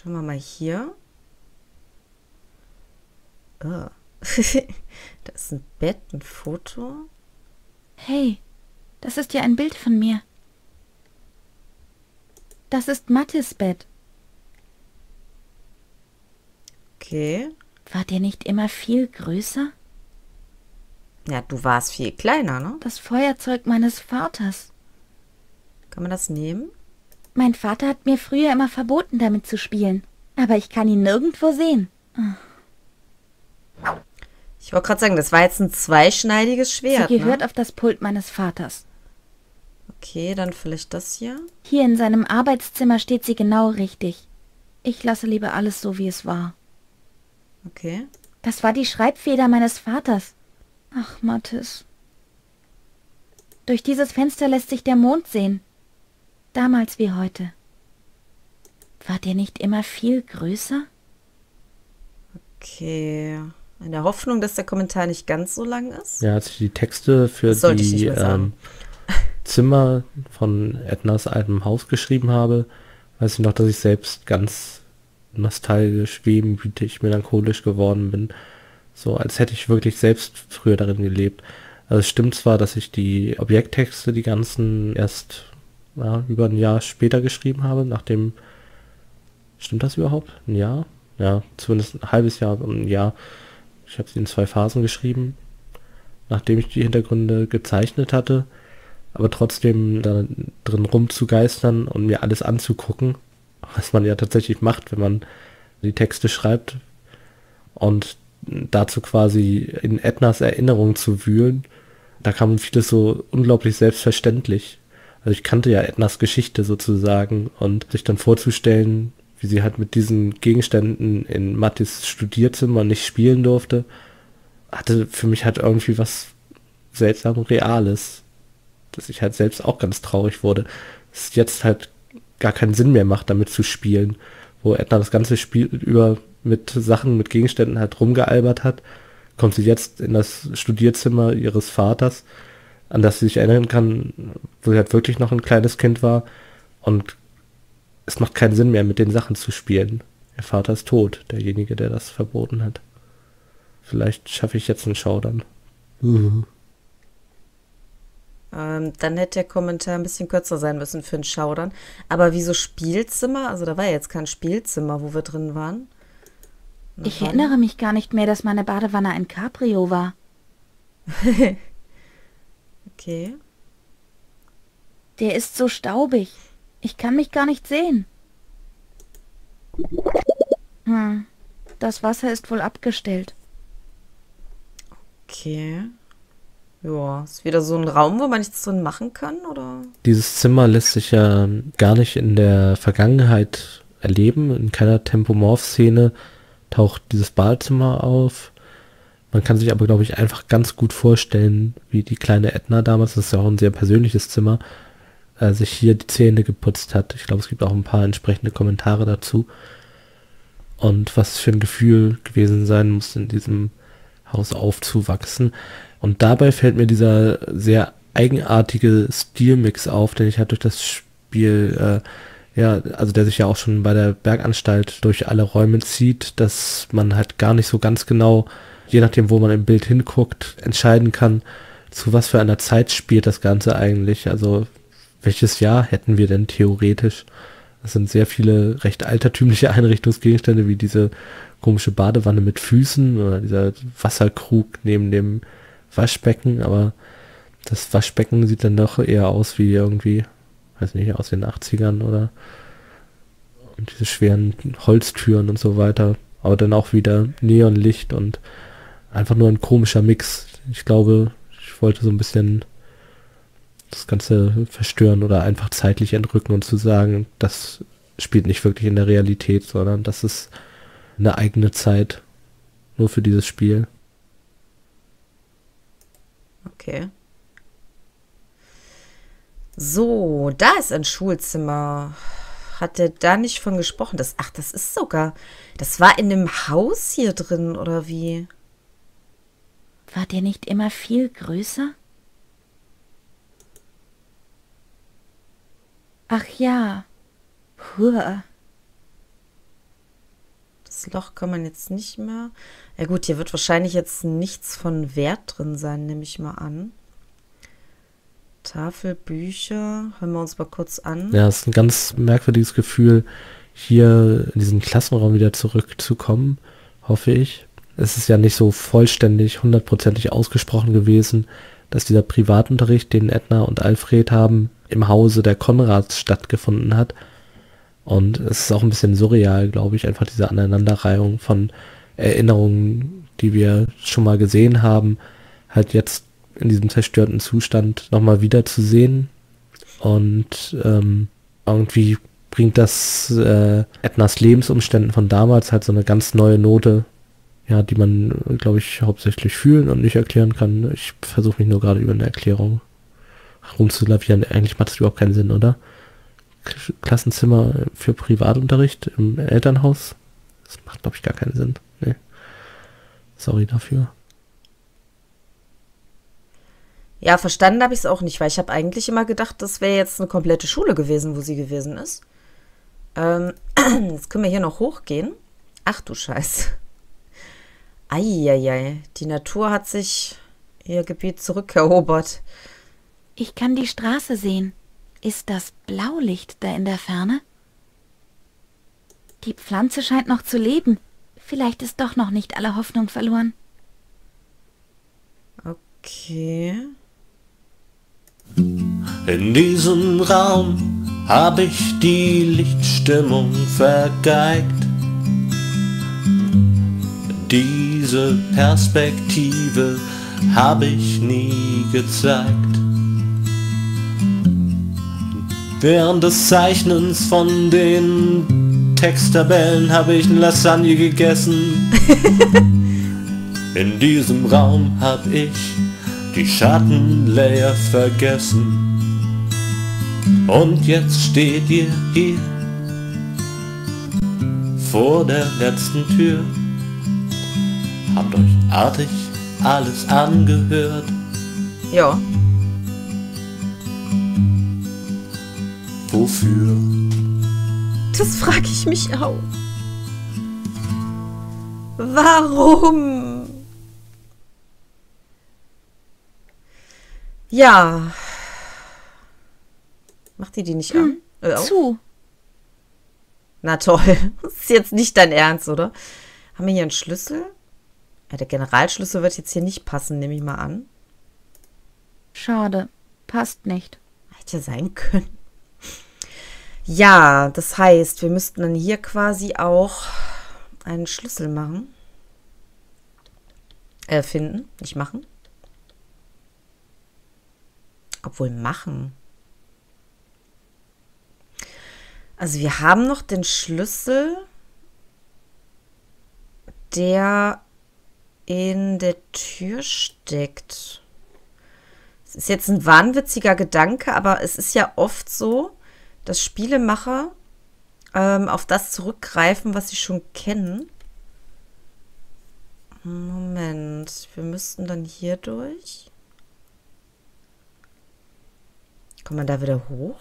Schauen wir mal hier. Oh. Da ist ein Bett, ein Foto. Hey, das ist ja ein Bild von mir. Das ist Mathis Bett. Okay. War der nicht immer viel größer? Ja, du warst viel kleiner, ne? Das Feuerzeug meines Vaters. Kann man das nehmen? Mein Vater hat mir früher immer verboten, damit zu spielen. Aber ich kann ihn nirgendwo sehen. Ich wollte gerade sagen, das war jetzt ein zweischneidiges Sie Schwert, gehört ne? auf das Pult meines Vaters. Okay, dann vielleicht das hier. Hier in seinem Arbeitszimmer steht sie genau richtig. Ich lasse lieber alles so, wie es war. Okay. Das war die Schreibfeder meines Vaters. Ach, Mathis. Durch dieses Fenster lässt sich der Mond sehen. Damals wie heute. War der nicht immer viel größer? Okay. In der Hoffnung, dass der Kommentar nicht ganz so lang ist. Ja, als ich die Texte für Das sollte ich nicht die mehr sagen. Zimmer von Ednas altem Haus geschrieben habe, weiß ich noch, dass ich selbst ganz nostalgisch, wehmütig, melancholisch geworden bin. So, als hätte ich wirklich selbst früher darin gelebt. Also es stimmt zwar, dass ich die Objekttexte, die ganzen, erst über ein Jahr später geschrieben habe, nachdem, stimmt das überhaupt? Ein Jahr? Ja, zumindest ein halbes Jahr, ein Jahr. Ich habe sie in 2 Phasen geschrieben, nachdem ich die Hintergründe gezeichnet hatte. Aber trotzdem da drin rumzugeistern und mir alles anzugucken, was man ja tatsächlich macht, wenn man die Texte schreibt und dazu quasi in Ednas Erinnerung zu wühlen, da kam vieles so unglaublich selbstverständlich. Also ich kannte ja Ednas Geschichte sozusagen und sich dann vorzustellen, wie sie halt mit diesen Gegenständen in Mattis Studierzimmer nicht spielen durfte, hatte für mich halt irgendwie was seltsam Reales, dass ich halt selbst auch ganz traurig wurde, dass es jetzt halt gar keinen Sinn mehr macht, damit zu spielen, wo Edna das ganze Spiel über mit Sachen, mit Gegenständen halt rumgealbert hat, kommt sie jetzt in das Studierzimmer ihres Vaters, an das sie sich erinnern kann, wo sie halt wirklich noch ein kleines Kind war und es macht keinen Sinn mehr, mit den Sachen zu spielen. Ihr Vater ist tot, derjenige, der das verboten hat. Vielleicht schaffe ich jetzt einen Showdown. Dann hätte der Kommentar ein bisschen kürzer sein müssen für einen Schaudern. Aber wieso Spielzimmer? Also da war ja jetzt kein Spielzimmer, wo wir drin waren. Eine Ich Wanne. erinnere mich gar nicht mehr, dass meine Badewanne ein Cabrio war. Okay. Der ist so staubig. Ich kann mich gar nicht sehen. Das Wasser ist wohl abgestellt. Okay. Ja, ist wieder so ein Raum, wo man nichts drin machen kann, oder? Dieses Zimmer lässt sich ja gar nicht in der Vergangenheit erleben. In keiner Tempomorph-Szene taucht dieses Badezimmer auf. Man kann sich aber, glaube ich, einfach ganz gut vorstellen, wie die kleine Edna damals, das ist ja auch ein sehr persönliches Zimmer, sich hier die Zähne geputzt hat. Ich glaube, es gibt auch ein paar entsprechende Kommentare dazu. Und was für ein Gefühl gewesen sein muss, in diesem Haus aufzuwachsen. Und dabei fällt mir dieser sehr eigenartige Stilmix auf, den ich halt durch das Spiel, also der sich ja auch schon bei der Berganstalt durch alle Räume zieht, dass man halt gar nicht so ganz genau, je nachdem, wo man im Bild hinguckt, entscheiden kann, zu was für einer Zeit spielt das Ganze eigentlich. Also welches Jahr hätten wir denn theoretisch? Es sind sehr viele recht altertümliche Einrichtungsgegenstände, wie diese komische Badewanne mit Füßen oder dieser Wasserkrug neben dem Waschbecken, aber das Waschbecken sieht dann doch eher aus wie irgendwie, weiß nicht, aus den 80ern oder und diese schweren Holztüren und so weiter, aber dann auch wieder Neonlicht und einfach nur ein komischer Mix. Ich glaube, ich wollte so ein bisschen das Ganze verstören oder einfach zeitlich entrücken und zu sagen, das spielt nicht wirklich in der Realität, sondern das ist eine eigene Zeit nur für dieses Spiel. Okay. So, da ist ein Schulzimmer. Hat der da nicht von gesprochen? Das ist sogar. Das war in einem Haus hier drin, oder wie? War der nicht immer viel größer? Ach ja. Puh. Das Loch kann man jetzt nicht mehr. Ja gut, hier wird wahrscheinlich jetzt nichts von Wert drin sein, nehme ich mal an. Tafel, Bücher, hören wir uns mal kurz an. Ja, es ist ein ganz merkwürdiges Gefühl, hier in diesen Klassenraum wieder zurückzukommen, hoffe ich. Es ist ja nicht so vollständig, hundertprozentig ausgesprochen gewesen, dass dieser Privatunterricht, den Edna und Alfred haben, im Hause der Konrads stattgefunden hat. Und es ist auch ein bisschen surreal, glaube ich, einfach diese Aneinanderreihung von Erinnerungen, die wir schon mal gesehen haben, halt jetzt in diesem zerstörten Zustand nochmal wiederzusehen. Und irgendwie bringt das Ednas Lebensumständen von damals halt so eine ganz neue Note, ja, die man, glaube ich, hauptsächlich fühlen und nicht erklären kann. Ich versuche mich nur gerade über eine Erklärung rumzulavieren. Eigentlich macht es überhaupt keinen Sinn, oder? Klassenzimmer für Privatunterricht im Elternhaus? Das macht, glaube ich, gar keinen Sinn. Nee. Sorry dafür. Ja, verstanden habe ich es auch nicht, weil ich habe eigentlich immer gedacht, das wäre jetzt eine komplette Schule gewesen, wo sie gewesen ist. Jetzt können wir hier noch hochgehen. Ach du Scheiße. Eieiei, die Natur hat sich ihr Gebiet zurückerobert. Ich kann die Straße sehen. Ist das Blaulicht da in der Ferne? Die Pflanze scheint noch zu leben. Vielleicht ist doch noch nicht alle Hoffnung verloren. Okay. In diesem Raum hab ich die Lichtstimmung vergeigt. Diese Perspektive hab ich nie gezeigt. Während des Zeichnens von den Texttabellen habe ich eine Lasagne gegessen. In diesem Raum hab ich die Schattenlayer vergessen. Und jetzt steht ihr hier vor der letzten Tür. Habt euch artig alles angehört. Ja. Wofür? Das frage ich mich auch. Warum? Ja. Macht die nicht an? Zu. Na toll. Das ist jetzt nicht dein Ernst, oder? Haben wir hier einen Schlüssel? Ja, der Generalschlüssel wird jetzt hier nicht passen, nehme ich mal an. Schade. Passt nicht. Hätte ja sein können. Ja, das heißt, wir müssten dann hier quasi auch einen Schlüssel machen. Finden, nicht machen. Obwohl machen. Also wir haben noch den Schlüssel, der in der Tür steckt. Es ist jetzt ein wahnwitziger Gedanke, aber es ist ja oft so, dass Spielemacher auf das zurückgreifen, was sie schon kennen. Moment, wir müssten dann hier durch. Kommt man da wieder hoch?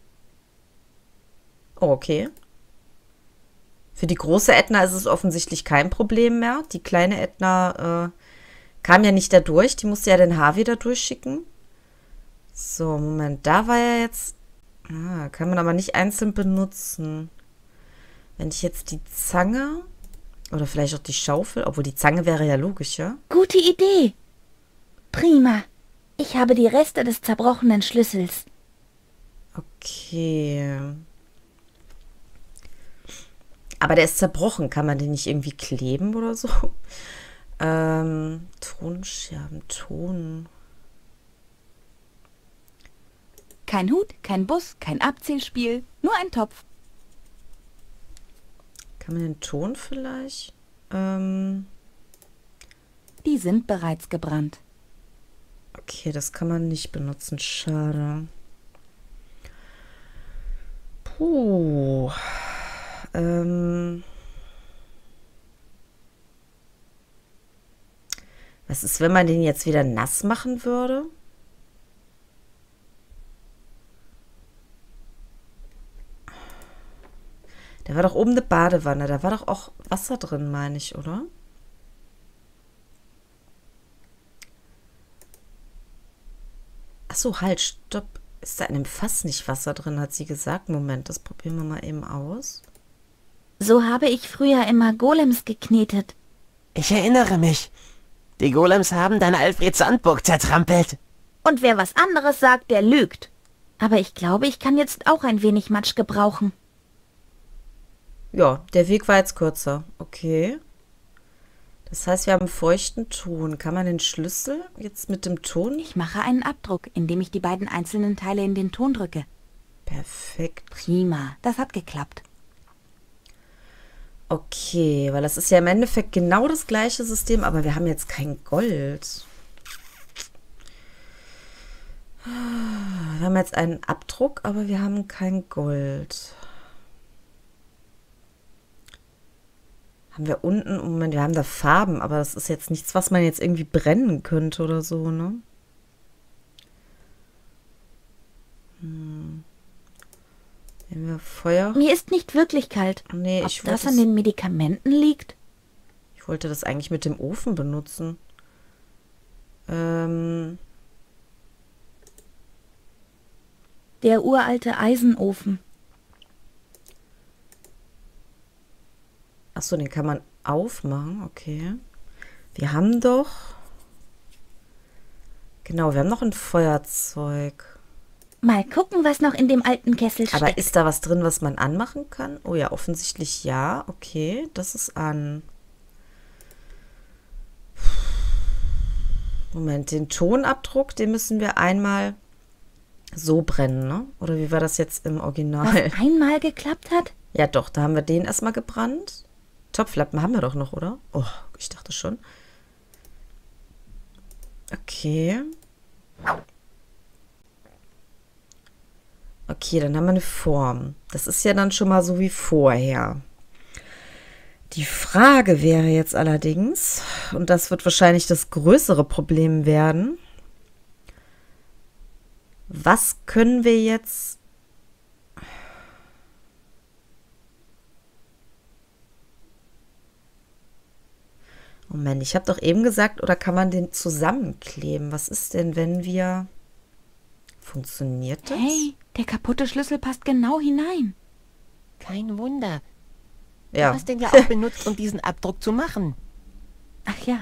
Oh, okay. Für die große Edna ist es offensichtlich kein Problem mehr. Die kleine Edna kam ja nicht da durch. Die musste ja den Harvey da durchschicken. So, Moment. Da war ja jetzt... kann man aber nicht einzeln benutzen. Wenn ich jetzt die Zange... Oder vielleicht auch die Schaufel. Obwohl die Zange wäre ja logisch, ja? Gute Idee. Prima. Ich habe die Reste des zerbrochenen Schlüssels. Okay. Aber der ist zerbrochen. Kann man den nicht irgendwie kleben oder so? Tonscherben, Ton. Kein Hut, kein Bus, kein Abzählspiel, nur ein Topf. Kann man den Ton vielleicht? Die sind bereits gebrannt. Okay, das kann man nicht benutzen. Schade. Puh. Was ist, wenn man den jetzt wieder nass machen würde? Da war doch oben eine Badewanne. Da war doch auch Wasser drin, meine ich, oder? Achso, halt, stopp. Ist da in dem Fass nicht Wasser drin, hat sie gesagt. Moment, das probieren wir mal eben aus. So habe ich früher immer Golems geknetet. Ich erinnere mich. Die Golems haben dann Alfreds Sandburg zertrampelt. Und wer was anderes sagt, der lügt. Aber ich glaube, ich kann jetzt auch ein wenig Matsch gebrauchen. Ja, der Weg war jetzt kürzer. Okay. Das heißt, wir haben feuchten Ton. Kann man den Schlüssel jetzt mit dem Ton? Ich mache einen Abdruck, indem ich die beiden einzelnen Teile in den Ton drücke. Perfekt. Prima, das hat geklappt. Okay, weil das ist ja im Endeffekt genau das gleiche System, aber wir haben jetzt kein Gold. Wir haben jetzt einen Abdruck, aber wir haben kein Gold. Haben wir unten, Moment, wir haben da Farben, aber das ist jetzt nichts, was man jetzt irgendwie brennen könnte oder so, ne? Nehmen wir Feuer. Mir ist nicht wirklich kalt. Nee, Ob das an den Medikamenten liegt? Ich wollte das eigentlich mit dem Ofen benutzen. Der uralte Eisenofen. Achso, den kann man aufmachen, okay. Wir haben doch... Genau, wir haben noch ein Feuerzeug. Mal gucken, was noch in dem alten Kessel steckt. Aber ist da was drin, was man anmachen kann? Oh ja, offensichtlich ja. Okay, das ist an. Moment, den Tonabdruck, den müssen wir einmal so brennen, ne? Oder wie war das jetzt im Original? Was einmal geklappt hat? Ja doch, da haben wir den erstmal gebrannt. Topflappen haben wir doch noch, oder? Oh, ich dachte schon. Okay. Okay, dann haben wir eine Form. Das ist ja dann schon mal so wie vorher. Die Frage wäre jetzt allerdings, und das wird wahrscheinlich das größere Problem werden, was können wir jetzt... Moment, ich habe doch eben gesagt, oder kann man den zusammenkleben? Was ist denn, wenn wir... Funktioniert das? Hey, der kaputte Schlüssel passt genau hinein. Kein Wunder. Ja. Du hast den ja auch benutzt, um diesen Abdruck zu machen. Ach ja,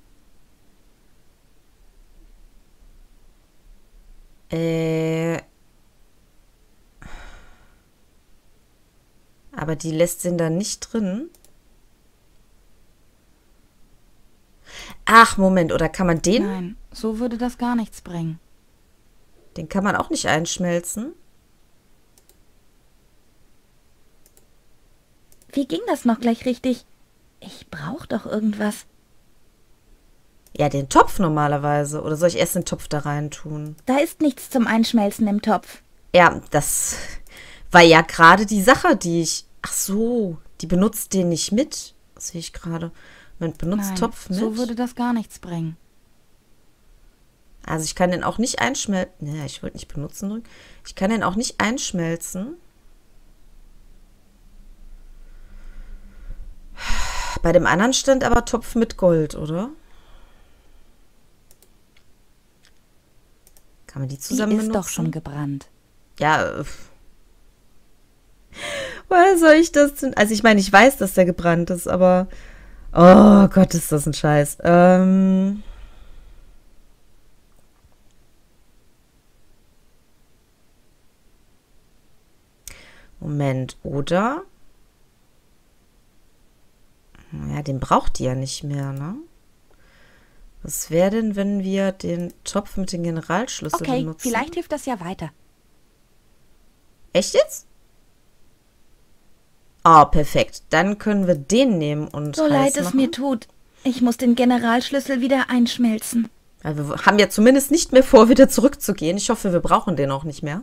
Aber die lässt den dann nicht drin. Ach, Moment, oder kann man den? nein, so würde das gar nichts bringen. Den kann man auch nicht einschmelzen. Wie ging das noch gleich richtig? Ich brauche doch irgendwas. Ja, den Topf normalerweise. Oder soll ich erst den Topf da rein tun? Da ist nichts zum Einschmelzen im Topf. Ja, das war ja gerade die Sache, die ich... Ach so, die benutzt den nicht mit. Das sehe ich gerade. Moment, benutzt Nein, Topf mit. so würde das gar nichts bringen. Also ich kann den auch nicht einschmelzen. Ja, ich wollte nicht benutzen drücken. Ich kann den auch nicht einschmelzen. Bei dem anderen stand aber Topf mit Gold, oder? Kann man die zusammen Die ist benutzen? doch schon gebrannt. Ja. Woher soll ich das denn? Also ich meine, ich weiß, dass der gebrannt ist, aber... Oh Gott, ist das ein Scheiß. Moment, oder? Ja, den braucht die ja nicht mehr, ne? Was wäre denn, wenn wir den Topf mit dem Generalschlüssel Okay, benutzen? vielleicht hilft das ja weiter. Echt jetzt? Oh, perfekt. Dann können wir den nehmen und So heiß leid es machen. mir tut. Ich muss den Generalschlüssel wieder einschmelzen. Ja, wir haben ja zumindest nicht mehr vor, wieder zurückzugehen. Ich hoffe, wir brauchen den auch nicht mehr.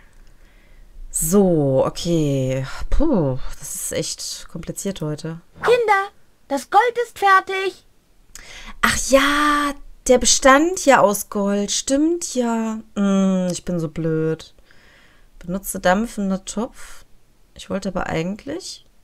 So, okay. Puh, das ist echt kompliziert heute. Kinder, das Gold ist fertig. Ach ja, der bestand ja aus Gold. Stimmt ja. Ich bin so blöd. Benutze dampfender Topf. Ich wollte aber eigentlich...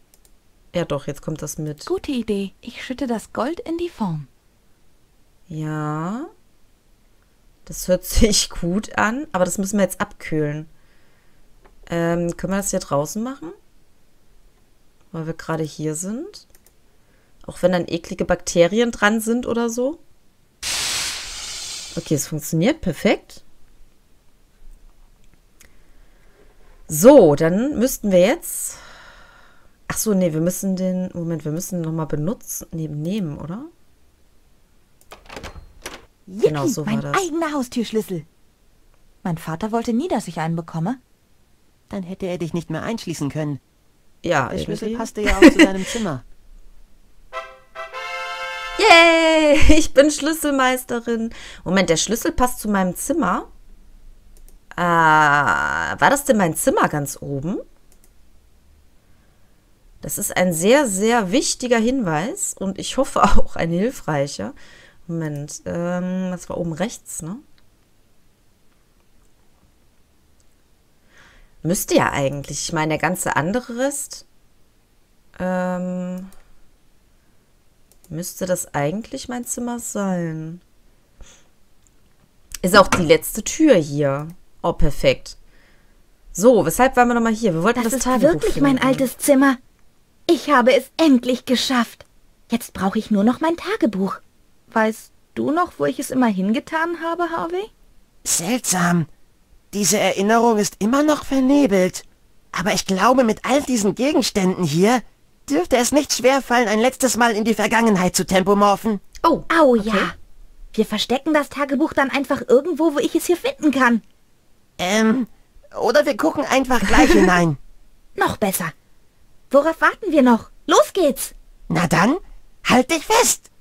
Ja doch, jetzt kommt das mit. Gute Idee. Ich schütte das Gold in die Form. Ja. Das hört sich gut an, aber das müssen wir jetzt abkühlen. Können wir das hier draußen machen? Weil wir gerade hier sind. Auch wenn dann eklige Bakterien dran sind oder so. Okay, es funktioniert. Perfekt. So, dann müssten wir jetzt... Ach so, nee, wir müssen den... Moment, wir müssen nochmal benutzen... nehmen, oder? Yippie, Genau, so war mein das. eigener Haustürschlüssel. Mein Vater wollte nie, dass ich einen bekomme. Dann hätte er dich nicht mehr einschließen können. Ja, Der Schlüssel irgendwie. passte ja auch zu deinem Zimmer. Yay, ich bin Schlüsselmeisterin. Moment, der Schlüssel passt zu meinem Zimmer. War das denn mein Zimmer ganz oben? Das ist ein sehr, sehr wichtiger Hinweis und ich hoffe auch ein hilfreicher. Moment, das war oben rechts, ne? Müsste ja eigentlich. Ich meine, der ganze andere Rest müsste das eigentlich mein Zimmer sein. Ist auch die letzte Tür hier. Oh, perfekt. So, weshalb waren wir nochmal hier? Wir wollten Das das ist Tagebuch wirklich mein finden. altes Zimmer. Ich habe es endlich geschafft. Jetzt brauche ich nur noch mein Tagebuch. Weißt du noch, wo ich es immer hingetan habe, Harvey? Seltsam. Diese Erinnerung ist immer noch vernebelt. Aber ich glaube, mit all diesen Gegenständen hier dürfte es nicht schwerfallen, ein letztes Mal in die Vergangenheit zu tempomorphen. Oh, Au okay. ja. Wir verstecken das Tagebuch dann einfach irgendwo, wo ich es hier finden kann. Oder wir gucken einfach gleich hinein. Noch besser. Worauf warten wir noch? Los geht's! Na dann, halt dich fest!